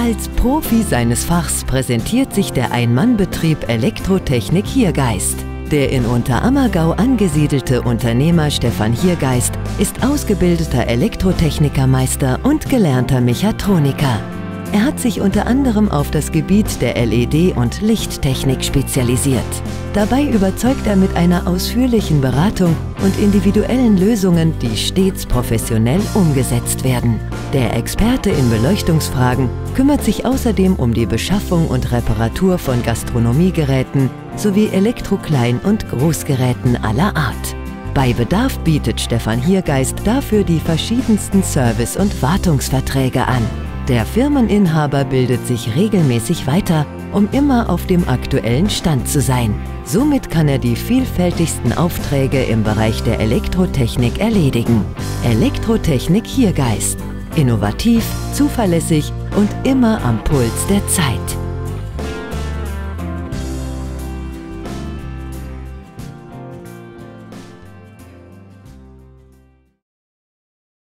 Als Profi seines Fachs präsentiert sich der Ein-Mann-Betrieb Elektrotechnik Hiergeist. Der in Unterammergau angesiedelte Unternehmer Stefan Hiergeist ist ausgebildeter Elektrotechnikermeister und gelernter Mechatroniker. Er hat sich unter anderem auf das Gebiet der LED- und Lichttechnik spezialisiert. Dabei überzeugt er mit einer ausführlichen Beratung und individuellen Lösungen, die stets professionell umgesetzt werden. Der Experte in Beleuchtungsfragen kümmert sich außerdem um die Beschaffung und Reparatur von Gastronomiegeräten sowie Elektro-Klein- und Großgeräten aller Art. Bei Bedarf bietet Stefan Hiergeist dafür die verschiedensten Service- und Wartungsverträge an. Der Firmeninhaber bildet sich regelmäßig weiter, um immer auf dem aktuellen Stand zu sein. Somit kann er die vielfältigsten Aufträge im Bereich der Elektrotechnik erledigen. Elektrotechnik Hiergeist. Innovativ, zuverlässig und immer am Puls der Zeit.